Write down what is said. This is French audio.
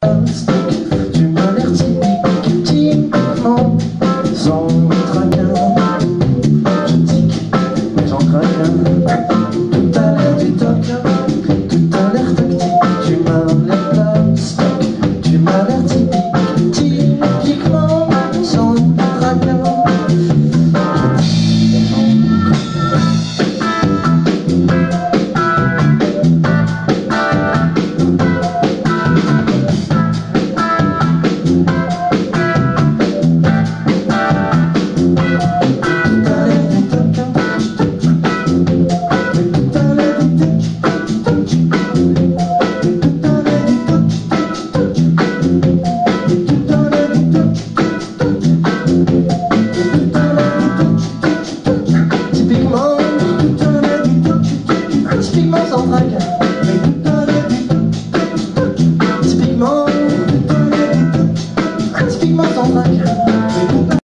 Tu m'as l'air typique, typiquement, sans tracas. Je tique, mais j'en craque un. Tout a l'air du toc, tout a l'air tactique. Tu m'as l'air plastique, tu m'as l'air typique, typiquement, sans tracas. Typiquement sans tracas. Typiquement sans tracas.